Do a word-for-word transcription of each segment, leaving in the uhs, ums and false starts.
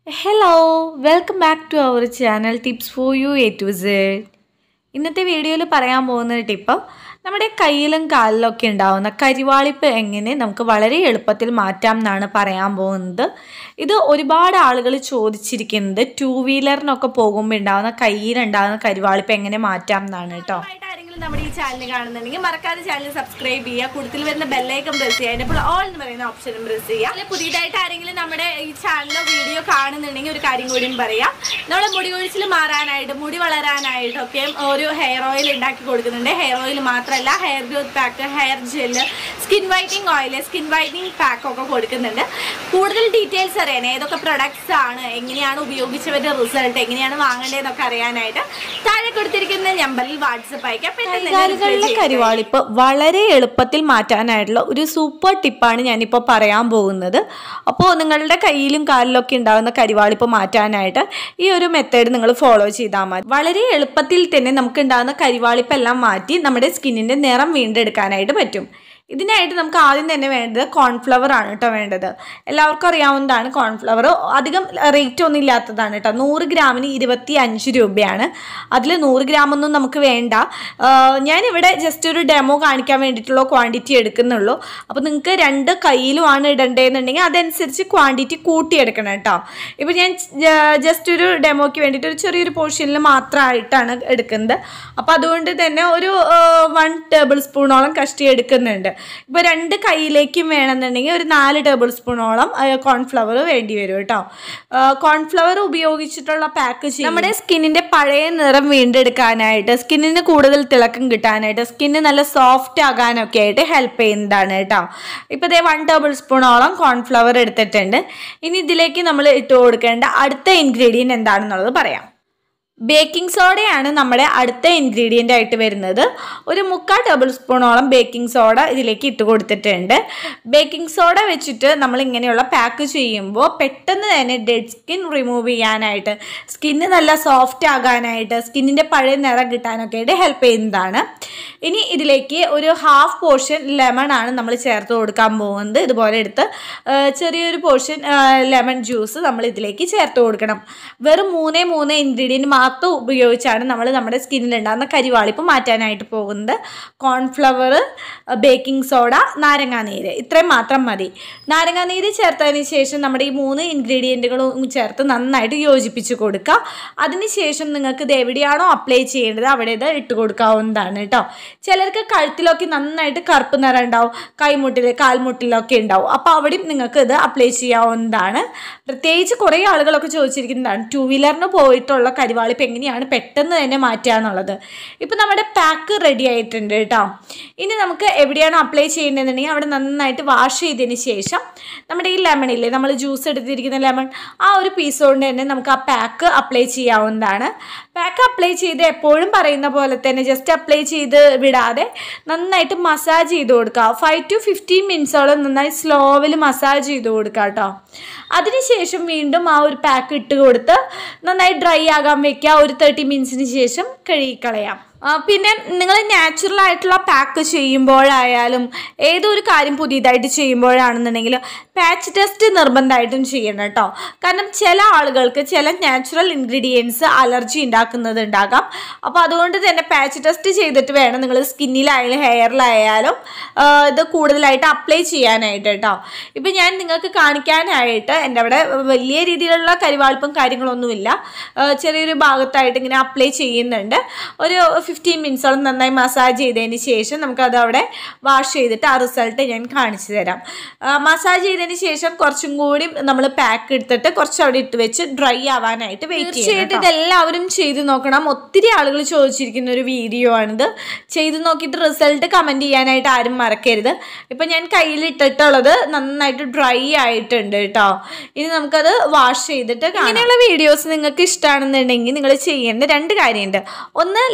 Hello, welcome back to our channel Tips for You A to Z. ഇന്നത്തെ വീഡിയോയിൽ പറയാൻ പോകുന്ന ടിപ്പ് നമ്മുടെ കയ്യിലും കാലിലും ഒക്കെ ഉണ്ടാവുന്ന കരിവാളിപ്പ് എങ്ങനെ നമുക്ക് വളരെ എളുപ്പത്തിൽ മാറ്റാം എന്നാണ് പറയാൻ പോകുന്നത്. ഇത് ഒരുപാട് ആളുകൾ ചോദിച്ചിരിക്കുന്നത് ടൂ വീലറിനൊക്കെ പോകുമ്പോൾ ഉണ്ടാവുന്ന കയ്യിൽ ഉണ്ടാവുന്ന കരിവാളിപ്പ് എങ്ങനെ മാറ്റാം എന്നാണ് കേട്ടോ. നമ്മുടെ ഈ ചാനൽ കാണുന്നുണ്ടെങ്കിൽ മറക്കാതെ ചാനൽ സബ്സ്ക്രൈബ് ചെയ്യുക, കൂടുതൽ വരുന്ന ബെല്ലൈക്കൺ പ്രസ് ചെയ്യുക, അതിൻ്റെ ഓൾ എന്ന് പറയുന്ന ഓപ്ഷനും പ്രസ് ചെയ്യുക. അല്ലെങ്കിൽ പുതിയതായിട്ട് ആരെങ്കിലും നമ്മുടെ ഈ ചാനലിലോ വീഡിയോ കാണുന്നുണ്ടെങ്കിൽ ഒരു കാര്യം കൂടിയും പറയാം. നമ്മുടെ മുടി കൊഴിച്ചിൽ മാറാനായിട്ട് മുടി വളരാനായിട്ടൊക്കെ ഒരു ഹെയർ ഓയിൽ ഉണ്ടാക്കി കൊടുക്കുന്നുണ്ട്. ഹെയർ ഓയിൽ മാത്രമല്ല, hair growth pack, hair gel, skin whitening oil, skin whitening pack ഒക്കെ കൊടുക്കുന്നുണ്ട്. കൂടുതൽ ഡീറ്റെയിൽസ് അറിയാൻ ഏതൊക്കെ പ്രൊഡക്ട്സ് ആണ്, എങ്ങനെയാണ് ഉപയോഗിച്ചവരുടെ റിസൾട്ട്, എങ്ങനെയാണ് വാങ്ങേണ്ടതെന്നൊക്കെ അറിയാനായിട്ട് താഴെ കൊടുത്തിരിക്കുന്ന നമ്പറിൽ വാട്സപ്പ് അയക്കാം. കൈകാലുകളിലെ കരിവാളിപ്പ് വളരെ എളുപ്പത്തിൽ മാറ്റാനായിട്ടുള്ള ഒരു സൂപ്പർ ടിപ്പാണ് ഞാനിപ്പോൾ പറയാൻ പോകുന്നത്. അപ്പോൾ നിങ്ങളുടെ കയ്യിലും കാലിലൊക്കെ ഉണ്ടാകുന്ന കരിവാളിപ്പ് മാറ്റാനായിട്ട് ഈ ഒരു മെത്തേഡ് നിങ്ങൾ ഫോളോ ചെയ്താൽ മതി. വളരെ എളുപ്പത്തിൽ തന്നെ നമുക്ക് ഉണ്ടാകുന്ന കരിവാളിപ്പെല്ലാം മാറ്റി നമ്മുടെ സ്കിന്നിൻ്റെ നിറം വീണ്ടെടുക്കാനായിട്ട് പറ്റും. ഇതിനായിട്ട് നമുക്ക് ആദ്യം തന്നെ വേണ്ടത് കോൺഫ്ലവർ ആണ് കേട്ടോ വേണ്ടത്. എല്ലാവർക്കും അറിയാവുന്നതാണ് കോൺഫ്ലവർ. അധികം റേറ്റ് ഒന്നും ഇല്ലാത്തതാണ് കേട്ടോ. നൂറ് ഗ്രാമിന് ഇരുപത്തി അഞ്ച് രൂപയാണ്. അതിൽ നൂറ് ഗ്രാമൊന്നും നമുക്ക് വേണ്ട. ഞാനിവിടെ ജസ്റ്റ് ഒരു ഡെമോ കാണിക്കാൻ വേണ്ടിയിട്ടുള്ള ക്വാണ്ടിറ്റി എടുക്കുന്നുള്ളൂ. അപ്പോൾ നിങ്ങൾക്ക് രണ്ട് കയ്യിലുമാണ് ഇടേണ്ടതെന്നുണ്ടെങ്കിൽ അതനുസരിച്ച് ക്വാണ്ടിറ്റി കൂട്ടിയെടുക്കണം കേട്ടോ. ഇപ്പോൾ ഞാൻ ജസ്റ്റ് ഒരു ഡെമോയ്ക്ക് വേണ്ടിയിട്ട് ഒരു ചെറിയൊരു പോർഷനിൽ മാത്രമായിട്ടാണ് എടുക്കുന്നത്. അപ്പോൾ അതുകൊണ്ട് തന്നെ ഒരു വൺ ടേബിൾ സ്പൂണോളം കഷ്ടി എടുക്കുന്നുണ്ട്. ഇപ്പോൾ രണ്ട് കൈയിലേക്കും വേണമെന്നുണ്ടെങ്കിൽ ഒരു നാല് ടേബിൾ സ്പൂണോളം കോൺഫ്ലവർ വേണ്ടി വരും കേട്ടോ. കോൺഫ്ലവർ ഉപയോഗിച്ചിട്ടുള്ള പാക്ക് നമ്മുടെ സ്കിന്നിൻ്റെ പഴയ നിറം വീണ്ടെടുക്കാനായിട്ട്, സ്കിന്നിന് കൂടുതൽ തിളക്കം കിട്ടാനായിട്ട്, സ്കിന്ന് നല്ല സോഫ്റ്റ് ആകാനൊക്കെ ആയിട്ട് ഹെൽപ്പ് ചെയ്യുന്നതാണ് കേട്ടോ. ഇപ്പോൾ ഇതേ വൺ ടേബിൾ സ്പൂണോളം കോൺഫ്ലവർ എടുത്തിട്ടുണ്ട്. ഇനി ഇതിലേക്ക് നമ്മൾ ഇട്ട് കൊടുക്കേണ്ട അടുത്ത ഇൻഗ്രീഡിയൻറ്റ് എന്താണെന്നുള്ളത് പറയാം. ബേക്കിംഗ് സോഡയാണ് നമ്മുടെ അടുത്ത ഇൻഗ്രീഡിയൻ്റ് ആയിട്ട് വരുന്നത്. ഒരു മുക്കാൽ ടേബിൾ സ്പൂണോളം ബേക്കിംഗ് സോഡ ഇതിലേക്ക് ഇട്ട് കൊടുത്തിട്ടുണ്ട്. ബേക്കിംഗ് സോഡ വെച്ചിട്ട് നമ്മൾ ഇങ്ങനെയുള്ള പാക്ക് ചെയ്യുമ്പോൾ പെട്ടെന്ന് തന്നെ ഡെഡ് സ്കിൻ റിമൂവ് ചെയ്യാനായിട്ട്, സ്കിന്ന് നല്ല സോഫ്റ്റ് ആകാനായിട്ട്, സ്കിന്നിൻ്റെ പഴയ നിറം കിട്ടാനൊക്കെ ആയിട്ട് ഹെൽപ്പ് ചെയ്യുന്നതാണ്. ഇനി ഇതിലേക്ക് ഒരു ഹാഫ് പോർഷൻ ലെമൺ ആണ് നമ്മൾ ചേർത്ത് കൊടുക്കാൻ പോകുന്നത്. ഇതുപോലെ എടുത്ത് ചെറിയൊരു പോർഷൻ ലെമൺ ജ്യൂസ് നമ്മൾ ഇതിലേക്ക് ചേർത്ത് കൊടുക്കണം. വെറും മൂന്നേ മൂന്ന് ഇൻഗ്രീഡിയൻറ്റ് മാത്രം ഉപയോഗിച്ചാണ് നമ്മൾ നമ്മുടെ സ്കിന്നിലുണ്ടാകുന്ന കരിവാളിപ്പ് മാറ്റാനായിട്ട് പോകുന്നത്. കോൺഫ്ലവർ, ബേക്കിംഗ് സോഡ, നാരങ്ങാനീര്, ഇത്രയും മാത്രം മതി. നാരങ്ങാനീര് ചേർത്തതിന് ശേഷം നമ്മുടെ ഈ മൂന്ന് ഇൻഗ്രീഡിയൻറ്റുകളും ചേർത്ത് നന്നായിട്ട് യോജിപ്പിച്ച് കൊടുക്കുക. അതിനുശേഷം നിങ്ങൾക്ക് ഇത് എവിടെയാണോ അപ്ലൈ ചെയ്യേണ്ടത് അവിടെ ഇത് ഇട്ട് കൊടുക്കാവുന്നതാണ് കേട്ടോ. ചിലർക്ക് കഴുത്തിലൊക്കെ നന്നായിട്ട് കറുപ്പ് നിറം ഉണ്ടാവും, കൈമുട്ടിൽ കാൽമുട്ടിലൊക്കെ ഉണ്ടാവും. അപ്പോൾ അവിടെയും നിങ്ങൾക്ക് ഇത് അപ്ലൈ ചെയ്യാവുന്നതാണ്. പ്രത്യേകിച്ച് കുറേ ആളുകളൊക്കെ ചോദിച്ചിരിക്കുന്നതാണ് ടൂ വീലറിന് പോയിട്ടുള്ള കരിവാളിപ്പ് എങ്ങനെയാണ് പെട്ടെന്ന് തന്നെ മാറ്റുക എന്നുള്ളത്. ഇപ്പം നമ്മുടെ പാക്ക് റെഡി ആയിട്ടുണ്ട് കേട്ടോ. ഇനി നമുക്ക് എവിടെയാണ് അപ്ലൈ ചെയ്യേണ്ടതെന്നുണ്ടെങ്കിൽ അവിടെ നന്നായിട്ട് വാഷ് ചെയ്തതിന് ശേഷം നമ്മുടെ ഈ ലെമണില്ലേ, നമ്മൾ ജ്യൂസ് എടുത്തിരിക്കുന്ന ലെമൺ, ആ ഒരു പീസ് കൊണ്ട് തന്നെ നമുക്ക് ആ പാക്ക് അപ്ലൈ ചെയ്യാവുന്നതാണ്. പാക്ക് അപ്ലൈ ചെയ്ത് എപ്പോഴും പറയുന്ന പോലെ തന്നെ ജസ്റ്റ് അപ്ലൈ ചെയ്ത് വിടാതെ നന്നായിട്ട് മസാജ് ചെയ്ത് കൊടുക്കുക. ഫൈവ് ടു ഫിഫ്റ്റീൻ മിനിറ്റ്സോളം നന്നായി സ്ലോവിൽ മസാജ് ചെയ്ത് കൊടുക്കുക കേട്ടോ. അതിനുശേഷം വീണ്ടും ആ ഒരു പാക്ക് ഇട്ട് കൊടുത്ത് നന്നായി ഡ്രൈ ആകാൻ വെക്കുക. ഒരു തേർട്ടി മിനിറ്റ്സിന് ശേഷം കഴുകിക്കളയാം. പിന്നെ നിങ്ങൾ നാച്ചുറൽ ആയിട്ടുള്ള പാക്ക് ചെയ്യുമ്പോഴായാലും ഏതൊരു കാര്യം പുതിയതായിട്ട് ചെയ്യുമ്പോഴാണെന്നുണ്ടെങ്കിലും പാച്ച് ടെസ്റ്റ് നിർബന്ധമായിട്ടും ചെയ്യണം കേട്ടോ. കാരണം ചില ആളുകൾക്ക് ചില നാച്ചുറൽ ഇൻഗ്രീഡിയൻസ് അലർജി ഉണ്ടാക്കുന്നത് ഉണ്ടാകാം. അപ്പോൾ അതുകൊണ്ട് തന്നെ പാച്ച് ടെസ്റ്റ് ചെയ്തിട്ട് വേണം നിങ്ങൾ സ്കിന്നിലായാലും ഹെയറിലായാലും ഇത് കൂടുതലായിട്ട് അപ്ലൈ ചെയ്യാനായിട്ട് കേട്ടോ. ഇപ്പം ഞാൻ നിങ്ങൾക്ക് കാണിക്കാനായിട്ട് എൻ്റെ അവിടെ വലിയ രീതിയിലുള്ള കരിവാളിപ്പും കാര്യങ്ങളൊന്നുമില്ല. ചെറിയൊരു ഭാഗത്തായിട്ട് ഇങ്ങനെ അപ്ലൈ ചെയ്യുന്നുണ്ട്. ഒരു ഫിഫ്റ്റീൻ മിനിറ്റ്സോളം നന്നായി മസാജ് ചെയ്തതിന് ശേഷം നമുക്കത് അവിടെ വാഷ് ചെയ്തിട്ട് ആ റിസൾട്ട് ഞാൻ കാണിച്ചു തരാം. മസാജ് ചെയ്തതിന് ശേഷം കുറച്ചും കൂടി നമ്മൾ പാക്ക് എടുത്തിട്ട് കുറച്ച് അവിടെ ഇട്ട് വെച്ച് ഡ്രൈ ആവാനായിട്ട് വെയിറ്റ് ചെയ്തിട്ട് ഇതെല്ലാവരും ചെയ്ത് നോക്കണം. ഒത്തിരി ആളുകൾ ചോദിച്ചിരിക്കുന്ന ഒരു വീഡിയോ ആണിത്. ചെയ്ത് നോക്കിയിട്ട് റിസൾട്ട് കമൻറ്റ് ചെയ്യാനായിട്ട് ആരും മറക്കരുത്. ഇപ്പം ഞാൻ കയ്യിലിട്ടിട്ടുള്ളത് നന്നായിട്ട് ഡ്രൈ ആയിട്ടുണ്ട് കേട്ടോ. ഇനി നമുക്കത് വാഷ് ചെയ്തിട്ട് ഇങ്ങനെയുള്ള വീഡിയോസ് നിങ്ങൾക്ക് ഇഷ്ടമാണെന്നുണ്ടെങ്കിൽ നിങ്ങൾ ചെയ്യേണ്ട രണ്ട് കാര്യമുണ്ട്. ഒന്ന് ലൈക്ക്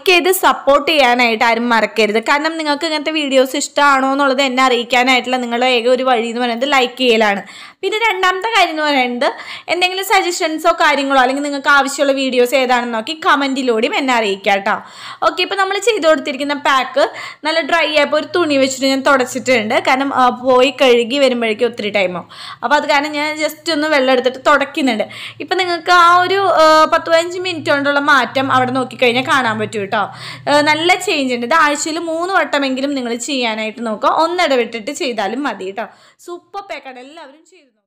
ചെയ്ത് സപ്പോർട്ട് ചെയ്യാനായിട്ട് ആരും മറക്കരുത്. കാരണം നിങ്ങൾക്ക് ഇങ്ങനത്തെ വീഡിയോസ് ഇഷ്ടമാണോ എന്നുള്ളത് എന്നെ അറിയിക്കാനായിട്ടുള്ള നിങ്ങളുടെ ഏക ഒരു വഴി എന്ന് പറയുന്നത് ലൈക്ക് ചെയ്യലാണ്. പിന്നെ രണ്ടാമത്തെ കാര്യം എന്ന് പറയുന്നത് എന്തെങ്കിലും സജഷൻസോ കാര്യങ്ങളോ അല്ലെങ്കിൽ നിങ്ങൾക്ക് ആവശ്യമുള്ള വീഡിയോസ് ഏതാണെന്ന് നോക്കി കമൻറ്റിലൂടെയും എന്നെ അറിയിക്കാം കേട്ടോ. ഓക്കെ, ഇപ്പോൾ നമ്മൾ ചെയ്ത് കൊടുത്തിരിക്കുന്ന പാക്ക് നല്ല ഡ്രൈ ആയപ്പോൾ ഒരു തുണി വെച്ചിട്ട് ഞാൻ തുടച്ചിട്ടുണ്ട്. കാരണം പോയി കഴുകി വരുമ്പോഴേക്കും ഒത്തിരി ടൈമാവും. അപ്പോൾ അത് കാരണം ഞാൻ ജസ്റ്റ് ഒന്ന് വെള്ളം എടുത്തിട്ട് തുടയ്ക്കുന്നുണ്ട്. ഇപ്പം നിങ്ങൾക്ക് ആ ഒരു പത്ത് പതിനഞ്ച് മിനിറ്റ് കൊണ്ടുള്ള മാറ്റം അവിടെ നോക്കിക്കഴിഞ്ഞാൽ കാണാൻ പറ്റും കേട്ടോ. നല്ല ചേഞ്ച് ഉണ്ട്. ഇത് ആഴ്ചയിൽ മൂന്ന് വട്ടമെങ്കിലും നിങ്ങൾ ചെയ്യാനായിട്ട് നോക്കുക. ഒന്നിടവിട്ടിട്ട് ചെയ്താലും മതി കേട്ടോ. സൂപ്പർ പാക്കാണ്, എല്ലാവരും ചെയ്തു.